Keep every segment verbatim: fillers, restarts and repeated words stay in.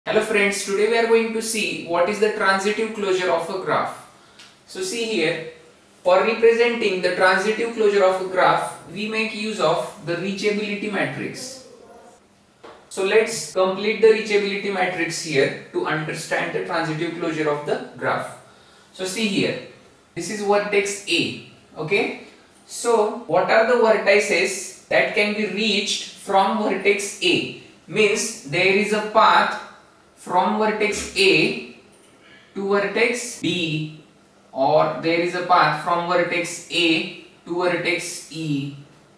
Hello friends, today we are going to see what is the transitive closure of a graph. So see here, for representing the transitive closure of a graph, we make use of the reachability matrix. So let's complete the reachability matrix here to understand the transitive closure of the graph. So see here, this is vertex A, okay? So what are the vertices that can be reached from vertex A? Means there is a path from vertex A to vertex B, or there is a path from vertex A to vertex E.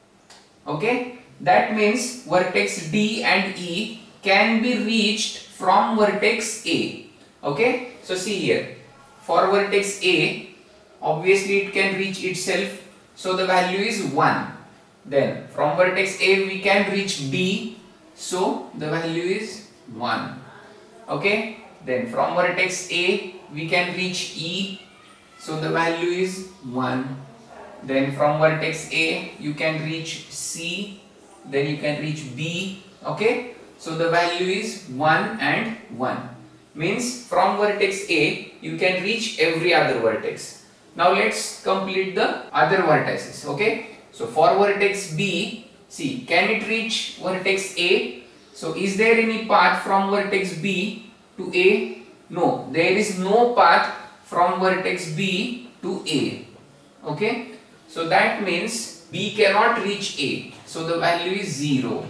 Okay, that means vertex D and E can be reached from vertex A. Okay, so see here, for vertex A, obviously it can reach itself, so the value is one. Then from vertex A we can reach B, so the value is one. Okay, then from vertex A we can reach E, so the value is one. Then from vertex A you can reach C, then you can reach B. Okay, so the value is one and one. Means from vertex A you can reach every other vertex. Now let's complete the other vertices. Okay, so for vertex B, see, can it reach vertex A? So is there any path from vertex B to A? No, there is no path from vertex B to A. Okay, so that means B cannot reach A, so the value is zero.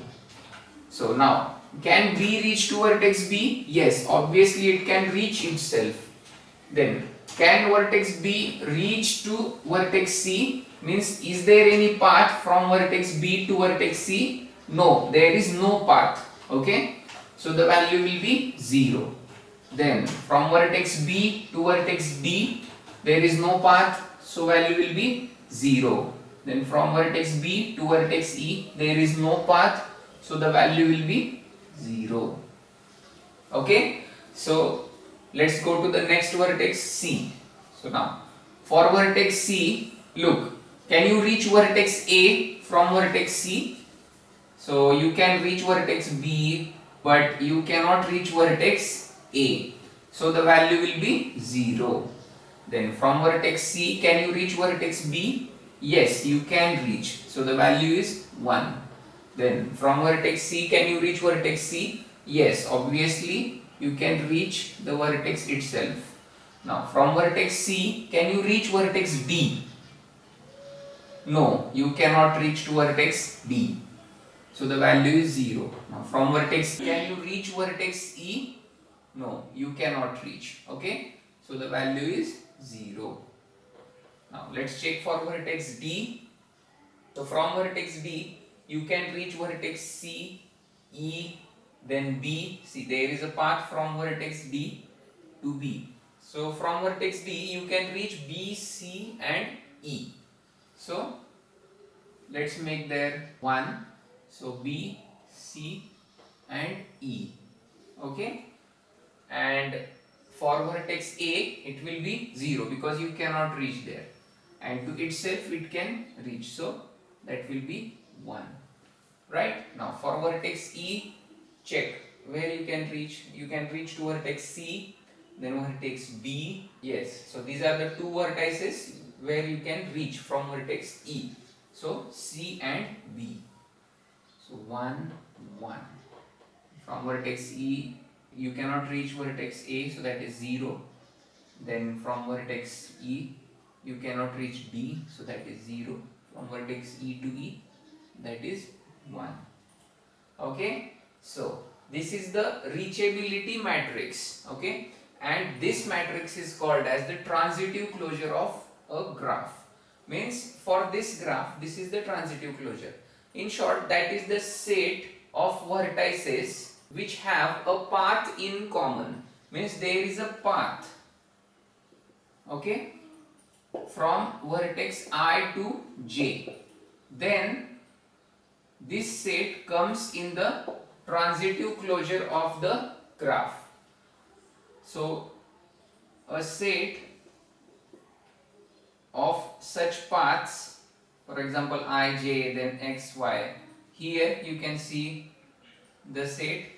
So now, can B reach to vertex B? Yes, obviously it can reach itself. Then can vertex B reach to vertex C? Means is there any path from vertex B to vertex C? No, there is no path. Okay, so the value will be zero. Then from vertex B to vertex D, there is no path, so value will be zero. Then from vertex B to vertex E, there is no path, so the value will be zero. Okay, so let's go to the next vertex C. So now for vertex C, look, can you reach vertex A from vertex C? So you can reach vertex B, but you cannot reach vertex A, so the value will be zero. Then from vertex C, can you reach vertex B? Yes, you can reach, so the value is one. Then from vertex C, can you reach vertex C? Yes, obviously you can reach the vertex itself. Now from vertex C, can you reach vertex D? No, you cannot reach to vertex D, so the value is zero. Now from vertex, can you reach vertex E? No, you cannot reach. Okay, so the value is zero. Now let's check for vertex D. So from vertex D, you can reach vertex C, E, then B. See, there is a path from vertex D to B. So from vertex D, you can reach B, C and E. So let's make there one. So B, C and E. Okay, and for vertex A it will be zero because you cannot reach there, and to itself it can reach, so that will be one. Right, now for vertex E, check where you can reach. You can reach to vertex C, then vertex B. Yes, so these are the two vertices where you can reach from vertex E. So C and B. So one, one. From vertex E, you cannot reach vertex A, so that is zero. Then from vertex E, you cannot reach B, so that is zero. From vertex E to E, that is one. Okay, so this is the reachability matrix. Okay, and this matrix is called as the transitive closure of a graph. Means for this graph, this is the transitive closure. In short, that is the set of vertices which have a path in common. Means there is a path, okay, from vertex I to J. Then this set comes in the transitive closure of the graph. So a set of such paths, for example I, J, then X, Y, here you can see the set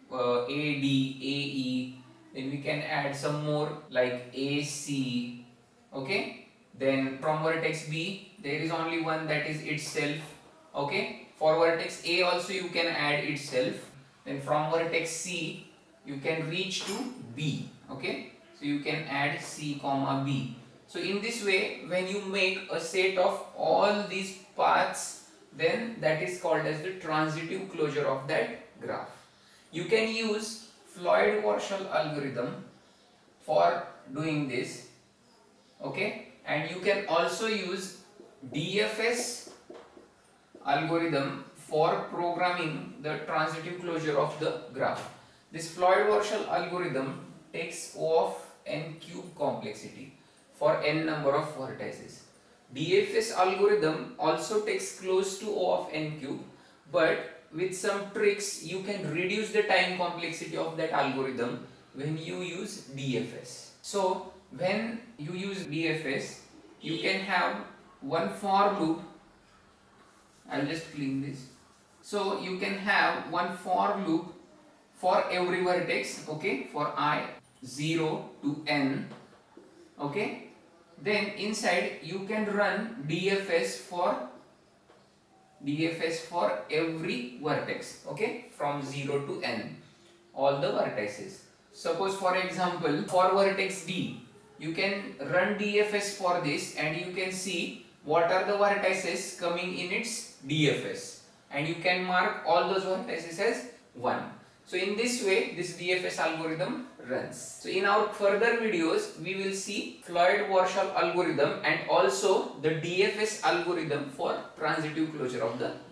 uh, A D, A E, then we can add some more like A C, okay. Then from vertex B there is only one, that is itself, okay. For vertex A also you can add itself. Then from vertex C you can reach to B, okay. So you can add C comma B. So in this way, when you make a set of all these paths, then that is called as the transitive closure of that graph. You can use Floyd-Warshall algorithm for doing this, okay, and you can also use D F S algorithm for programming the transitive closure of the graph. This Floyd-Warshall algorithm takes O of n cube complexity for n number of vertices. D F S algorithm also takes close to O of n cube, but with some tricks you can reduce the time complexity of that algorithm when you use D F S. So when you use D F S, you can have one for loop. I'll just clean this. So you can have one for loop for every vertex, okay, for I zero to n, okay. Then inside you can run D F S for D F S for every vertex, okay, from zero to n, all the vertices. Suppose for example for vertex D, you can run D F S for this and you can see what are the vertices coming in its D F S, and you can mark all those vertices as one. So in this way this D F S algorithm runs. So in our further videos we will see Floyd-Warshall algorithm and also the D F S algorithm for transitive closure of the